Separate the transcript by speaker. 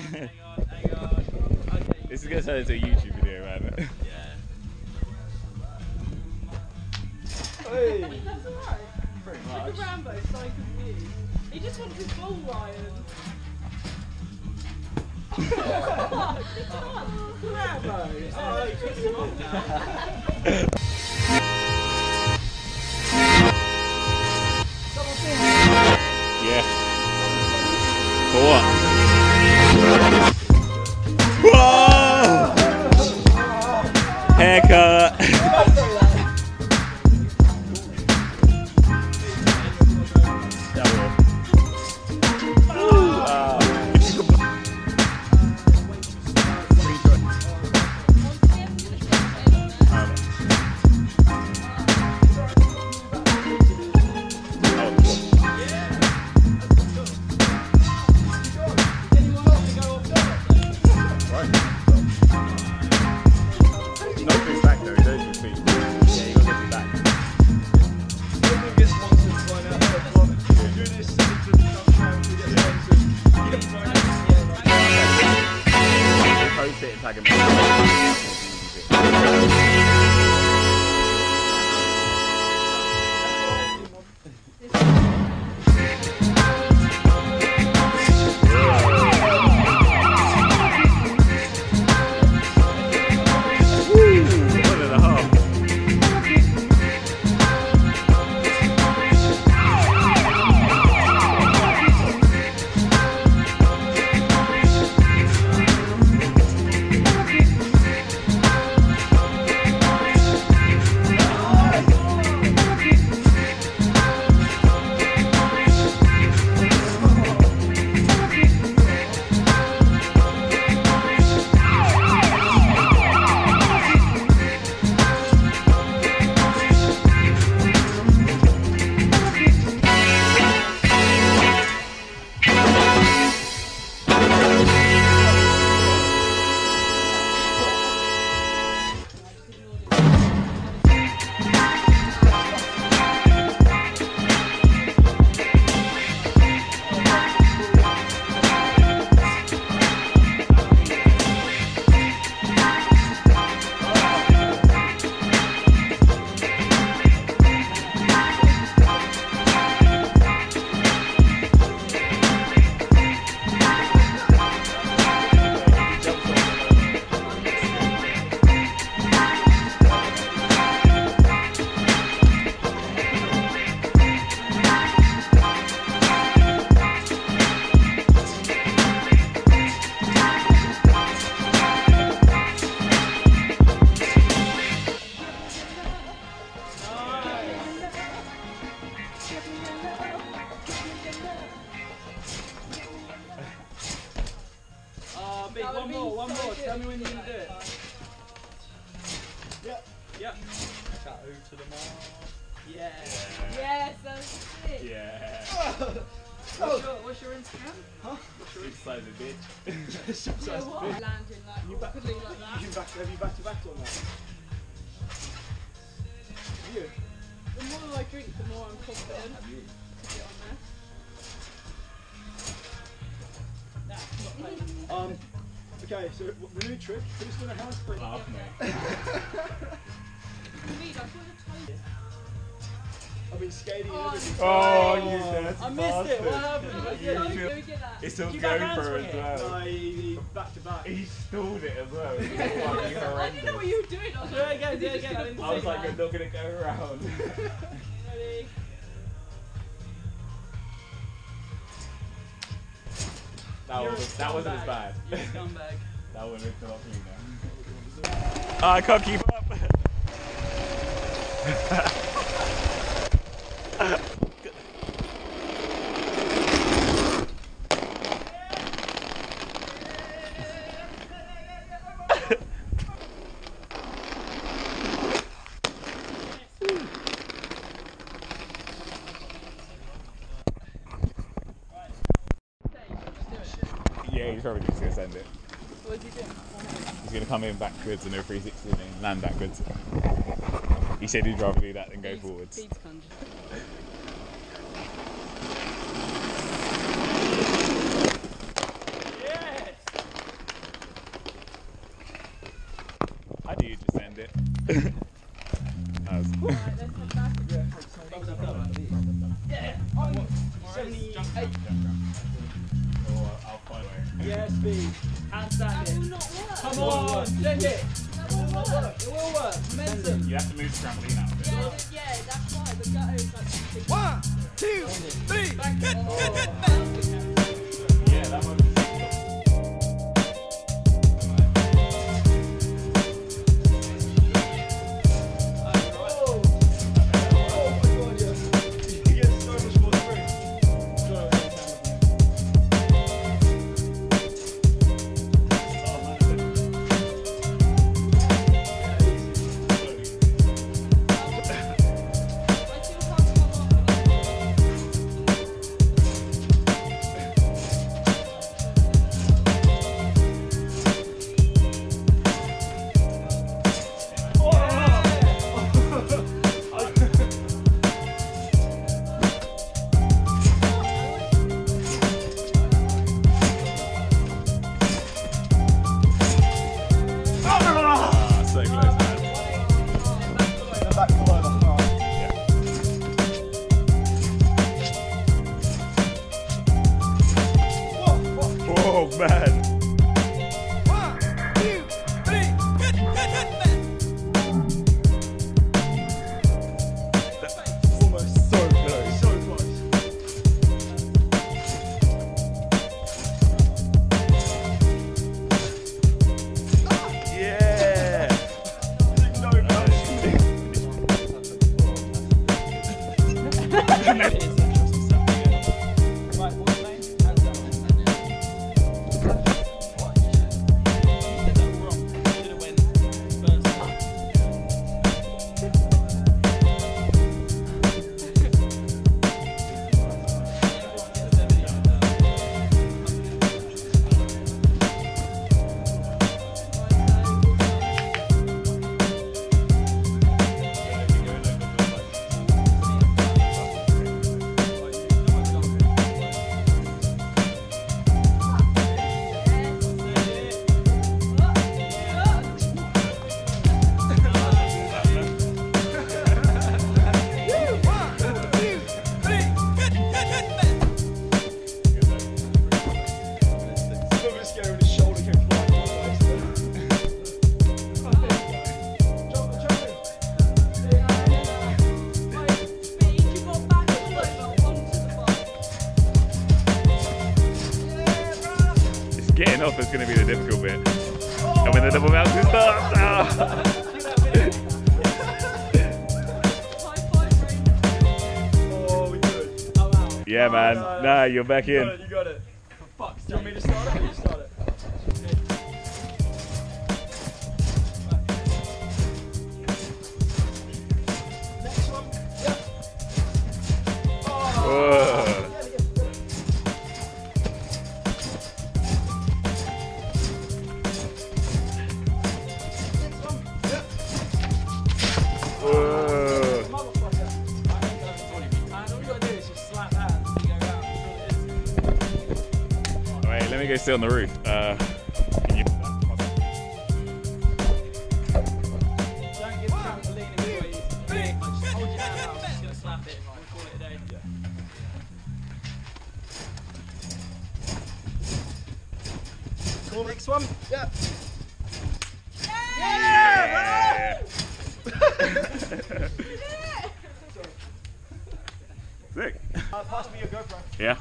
Speaker 1: This is gonna turn into a YouTube video, man.
Speaker 2: Hey.
Speaker 3: That's alright.
Speaker 2: Pretty
Speaker 3: Look at
Speaker 2: much.
Speaker 3: Rambo, so confused. He just wants his ball, Ryan. Rambo! Oh, twist him off now.
Speaker 1: Yeah. For what? Whoa! Haircut.
Speaker 2: One more. Tell me when you're gonna do it. Yep. Tattoo to the mark. Yeah.
Speaker 3: Yes, that was sick.
Speaker 1: Yeah.
Speaker 2: What's your Instagram? Huh?
Speaker 1: Big size of bitch.
Speaker 3: Yeah, what? Landing like awkwardly like that.
Speaker 2: Have you back to back on that? You?
Speaker 3: The more I drink, the more I'm confident to get on there.
Speaker 2: Okay, so the new trick, who's gonna house break?
Speaker 1: Laugh, mate.
Speaker 2: I've been skating and
Speaker 3: Oh,
Speaker 2: everything.
Speaker 1: Oh, you dirty
Speaker 2: I missed it, what
Speaker 1: bastard.
Speaker 2: happened?
Speaker 1: You
Speaker 3: Go
Speaker 1: should-
Speaker 3: get that.
Speaker 1: It's all
Speaker 2: You back
Speaker 1: GoPro
Speaker 2: handspring
Speaker 1: as
Speaker 2: it?
Speaker 1: well.
Speaker 2: No, back to back.
Speaker 1: He stalled it as well. It was fucking
Speaker 3: I didn't know
Speaker 1: horrendous.
Speaker 3: what you were doing. I was
Speaker 2: Do it again, do it again. I didn't
Speaker 1: I was
Speaker 2: see
Speaker 1: like,
Speaker 2: that.
Speaker 1: I'm not gonna go around.
Speaker 3: Ready?
Speaker 1: That wasn't as bad.
Speaker 2: You're a scumbag.
Speaker 1: That one is a lot cleaner. I can't keep up. Yeah, he's probably just gonna send it.
Speaker 3: What did you do?
Speaker 1: He's gonna come in backwards and no 360 and then land backwards. He said he'd rather do that than go forwards.
Speaker 3: Beads punch.
Speaker 2: Yes!
Speaker 1: As.
Speaker 3: Alright, let's head back.
Speaker 1: I'll find it.
Speaker 2: Yes, speed. Hands
Speaker 3: That will
Speaker 2: standing.
Speaker 3: not work.
Speaker 2: Come on, send it.
Speaker 3: That will not work.
Speaker 2: It will work. Momentum.
Speaker 1: You have to move the trampoline out a bit.
Speaker 3: Yeah, that's why the gut is like.
Speaker 4: 1, 2, 3, hit.
Speaker 1: Yeah, that one. Oh man!
Speaker 4: 1, 2, 3, hit.
Speaker 1: Almost so close.
Speaker 2: So close.
Speaker 1: Yeah!
Speaker 2: Right, what's your name? Hands down. You said that wrong. You should have went first.
Speaker 1: Getting off is going to be the difficult bit. And when the double bounce starts,
Speaker 2: Oh, we good. Oh, wow.
Speaker 1: yeah, man. Nah, you're back
Speaker 2: You
Speaker 1: in.
Speaker 2: got it, you got it. For fuck's sake. Do you want me to start it or you start it? Next one. Yep.
Speaker 1: Whoa. Whoa.
Speaker 2: Motherfucker. I ain't going to and all you got to do is just slap hands and you go round. That's all it is.
Speaker 1: Alright, let me go sit on the roof. Can you...
Speaker 2: Don't give the trampoline employees big. Just hold your hand out. I'm just going to slap it. Right, we'll call it a day.
Speaker 4: Cool, next one. Yeah.
Speaker 1: Yeah! Sick.
Speaker 2: Pass me your GoPro.
Speaker 1: Yeah.